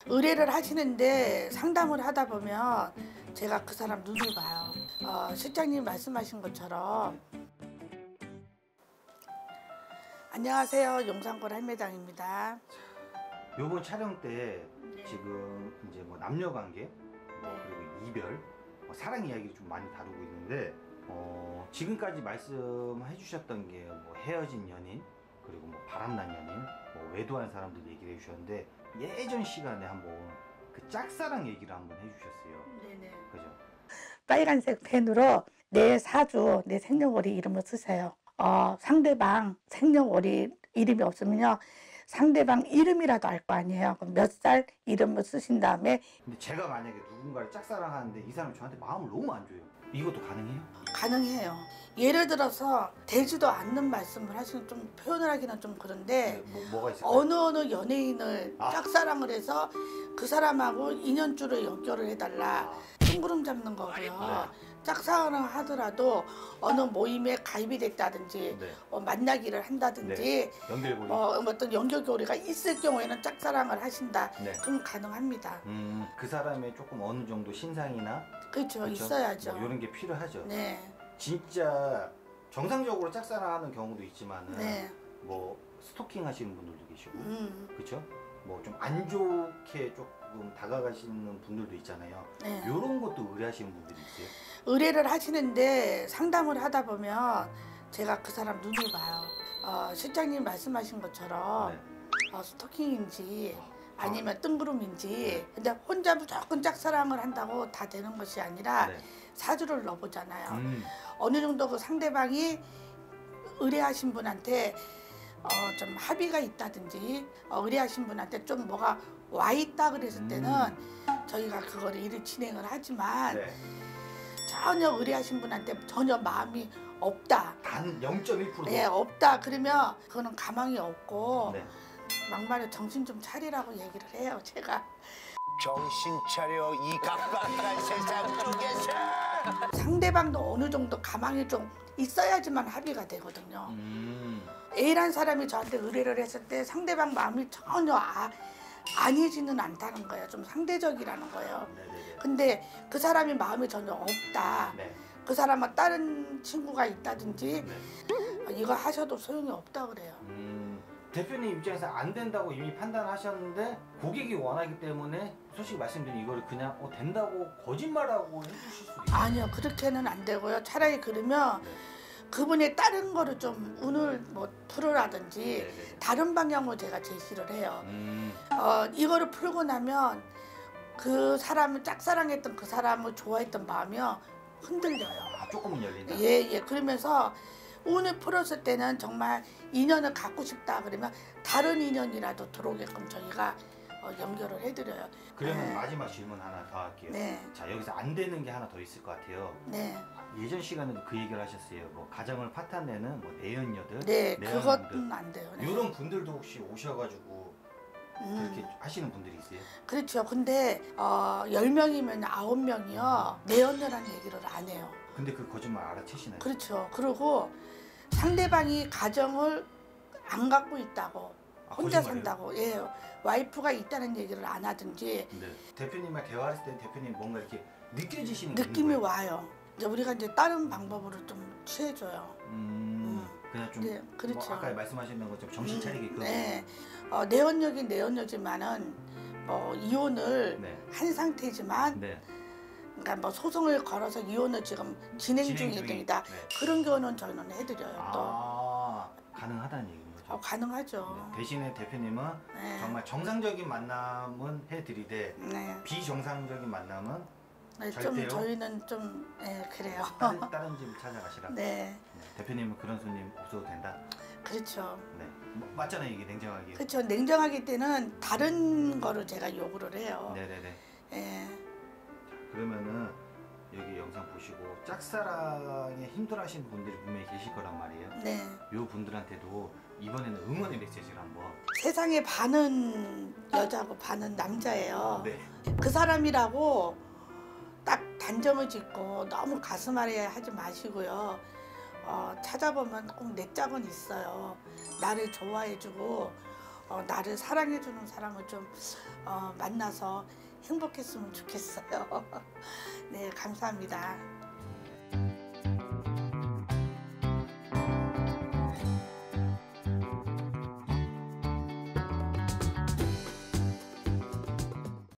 의뢰를 하시는데 상담을 하다 보면 제가 그 사람 눈을 봐요. 실장님 말씀하신 것처럼. 안녕하세요, 용산골 할매당입니다. 요번 촬영 때 지금 이제 뭐 남녀 관계 그리고 이별 사랑 이야기를 좀 많이 다루고 있는데 지금까지 말씀해 주셨던 게 뭐 헤어진 연인 그리고 뭐 바람난 연인 뭐 외도한 사람들 얘기를 해주셨는데 예전 시간에 한번 그 짝사랑 얘기를 한번 해주셨어요. 네네. 그죠? 빨간색 펜으로 내 사주, 내 생년월일 이름을 쓰세요. 상대방 생년월일 이름이 없으면요, 상대방 이름이라도 알 거 아니에요. 그럼 몇 살 이름을 쓰신 다음에. 근데 제가 만약에 누군가를 짝사랑하는데 이 사람이 저한테 마음을 너무 안 줘요. 이것도 가능해요? 가능해요. 예를 들어서 되지도 않는 말씀을 하시는, 좀 표현을 하기는 좀 그런데 뭐가 있을까요? 어느 연예인을 짝사랑을 해서 그 사람하고 인연줄을 연결을 해달라. 뜬구름 잡는 거고요. 짝사랑을 하더라도 어느 모임에 가입이 됐다든지 만나기를 한다든지 연결고리. 어떤 연결고리가 있을 경우에는 짝사랑을 하신다. 그럼 가능합니다. 그 사람의 조금 어느 정도 신상이나 그렇죠. 있어야죠. 뭐 이런 게 필요하죠. 네. 진짜 정상적으로 짝사랑하는 경우도 있지만은 네. 뭐 스토킹 하시는 분들도 계시고 그렇죠? 뭐 좀 안 좋게 조금 다가가시는 분들도 있잖아요. 네. 이런 것도 의뢰하시는 분들이 있어요? 의뢰를 하시는데 상담을 하다 보면 제가 그 사람 눈을 봐요. 실장님 말씀하신 것처럼 스토킹인지 아니면 뜬구름인지. 근데 혼자 무조건 짝사랑을 한다고 다 되는 것이 아니라 사주를 넣어보잖아요. 어느 정도 그 상대방이 의뢰하신 분한테 좀 합의가 있다든지 의뢰하신 분한테 좀 뭐가 와 있다 그랬을 때는 저희가 그거를 일을 진행을 하지만 전혀 의뢰하신 분한테 전혀 마음이 없다. 단 0.1%도? 네, 없다. 그러면 그거는 가망이 없고 막말로 정신 좀 차리라고 얘기를 해요, 제가. 정신 차려 이 각박한 세상 속에서. 상대방도 어느 정도 가망이 좀 있어야지만 합의가 되거든요. A란 사람이 저한테 의뢰를 했을 때 상대방 마음이 전혀 아니지는 않다는 거예요. 좀 상대적이라는 거예요. 근데 그 사람이 마음이 전혀 없다. 그 사람은 다른 친구가 있다든지 이거 하셔도 소용이 없다 그래요. 대표님 입장에서 안 된다고 이미 판단하셨는데 고객이 원하기 때문에 솔직히 말씀드리면 이거를 그냥 된다고 거짓말하고 해주실 수도 있어요. 아니요, 그렇게는 안 되고요. 차라리 그러면 그분의 다른 거를 좀 운을 뭐 풀으라든지 다른 방향으로 제가 제시를 해요. 이거를 풀고 나면 그 사람을 짝사랑했던 그 사람을 좋아했던 마음이요 흔들려요. 조금은 열린다? 예. 그러면서 운을 풀었을 때는 정말 인연을 갖고 싶다 그러면 다른 인연이라도 들어오게끔 저희가 연결을 해드려요. 그러면 마지막 질문 하나 더 할게요. 자, 여기서 안 되는 게 하나 더 있을 것 같아요. 예전 시간에도 그 얘기를 하셨어요. 뭐 가정을 파탄내는 뭐 내연녀들, 그것은 안 돼요. 이런 분들도 혹시 오셔가지고 그렇게 하시는 분들이 있어요? 그렇죠. 근데 10명이면 9명이요 내연녀라는 얘기를 안 해요. 근데 그 거짓말 알아채시나요? 그렇죠. 그리고 상대방이 가정을 안 갖고 있다고, 혼자 산다고, 와이프가 있다는 얘기를 안 하든지. 대표님과 대화를 했을 때 대표님 뭔가 이렇게 느껴지시는 느낌이 와요. 이제 우리가 이제 다른 방법으로 좀 취해줘요. 그냥 좀 그렇죠. 뭐 아까 말씀하셨던 것처럼 정신 차리게끔. 내연녀긴 내연녀지만은 뭐 이혼을 한 상태지만 그러니까 뭐 소송을 걸어서 이혼을 지금 진행 중이다. 그런 경우는 저희는 해드려요. 또 가능하다는 얘기인 거죠? 가능하죠. 대신에 대표님은 정말 정상적인 만남은 해드리되 비정상적인 만남은 절대로 저희는 좀 그래요. 다른 집 찾아가시라. 대표님은 그런 손님 없어도 된다. 그렇죠. 맞잖아요, 이게 냉정하게. 그렇죠. 냉정하기 때는 다른 거를 제가 요구를 해요. 그러면은 여기 영상 보시고 짝사랑에 힘들어하시는 분들이 분명히 계실 거란 말이에요. 요 분들한테도 이번에는 응원의 메시지를 한번. 세상에 반은 여자고 반은 남자예요. 그 사람이라고 딱 단정을 짓고 너무 가슴 아래 하지 마시고요. 찾아보면 꼭 내 짝은 있어요. 나를 좋아해주고 나를 사랑해주는 사람을 좀 만나서 행복했으면 좋겠어요. 네, 감사합니다.